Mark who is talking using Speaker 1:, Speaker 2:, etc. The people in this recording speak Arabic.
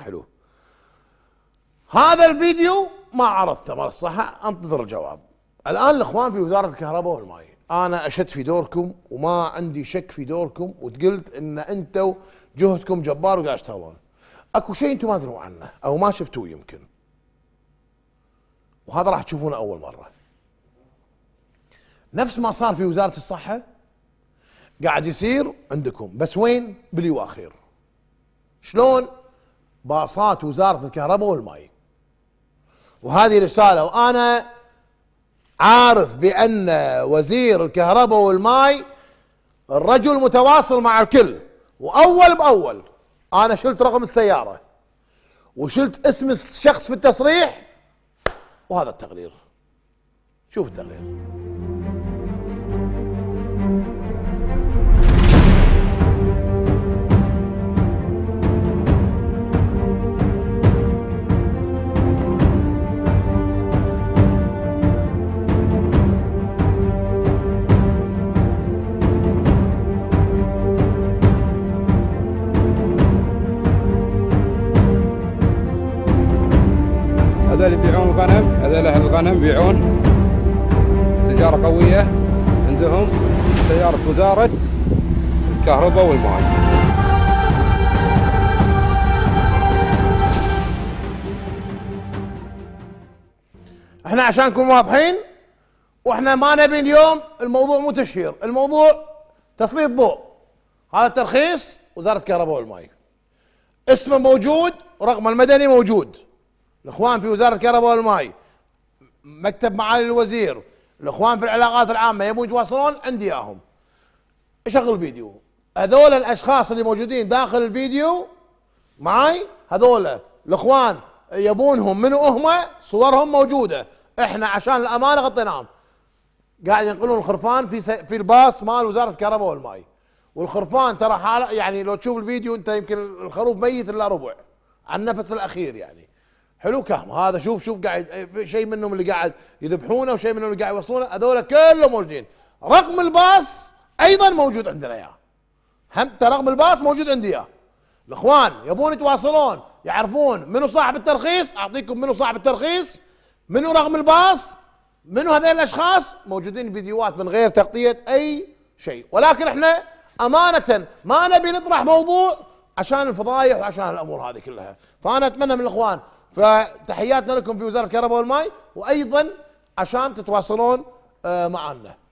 Speaker 1: حلو. هذا الفيديو ما عرضته مال الصحة، انتظر الجواب. الان الاخوان في وزارة الكهرباء والماء، انا اشدت في دوركم وما عندي شك في دوركم، وقلت ان انتم جهدكم جبار وقاعد تشتغلون. اكو شيء انتم ما تدرون عنه او ما شفتوه يمكن، وهذا راح تشوفونه اول مرة. نفس ما صار في وزارة الصحة قاعد يصير عندكم، بس وين؟ باليواخير. شلون؟ باصات وزارة الكهرباء والماء. وهذه رسالة، وانا عارف بان وزير الكهرباء والماء الرجل متواصل مع الكل، واول باول انا شلت رقم السيارة وشلت اسم الشخص في التصريح، وهذا التقرير. شوف التقرير.
Speaker 2: هذول يبيعون الغنم، هذول أهل الغنم يبيعون تجارة قوية، عندهم سيارة وزارة الكهرباء والماء.
Speaker 1: احنا عشان نكون واضحين، واحنا ما نبي اليوم الموضوع مو تشهير، الموضوع تسليط ضوء. هذا ترخيص وزارة الكهرباء والماء، اسمه موجود ورقم المدني موجود. الاخوان في وزارة الكهرباء والماء، مكتب معالي الوزير، الاخوان في العلاقات العامة يبون يتواصلون، عندي اياهم. اشغل فيديو. هذول الاشخاص اللي موجودين داخل الفيديو معاي، هذول الاخوان يبونهم منو هم، صورهم موجودة. احنا عشان الامانة غطيناهم. قاعد ينقلون الخرفان في الباص مال وزارة الكهرباء والماء، والخرفان ترى حالة يعني لو تشوف الفيديو انت يمكن الخروف ميت الا ربع عن النفس الاخير يعني. حلو كهم هذا. شوف قاعد شيء منهم اللي قاعد يذبحونه وشيء منهم اللي قاعد يوصلونه، هذول كلهم موجودين. رقم الباص ايضا موجود عندنا اياه، حتى رقم الباص موجود عندي اياه. الاخوان يبون يتواصلون يعرفون منو صاحب الترخيص، اعطيكم منو صاحب الترخيص، منو رقم الباص، منو هذين الاشخاص. موجودين فيديوهات من غير تغطية اي شيء، ولكن احنا امانة ما نبي نطرح موضوع عشان الفضايح وعشان الامور هذه كلها. فانا اتمنى من الاخوان، فتحياتنا لكم في وزارة الكهرباء والماء، وايضا عشان تتواصلون معنا.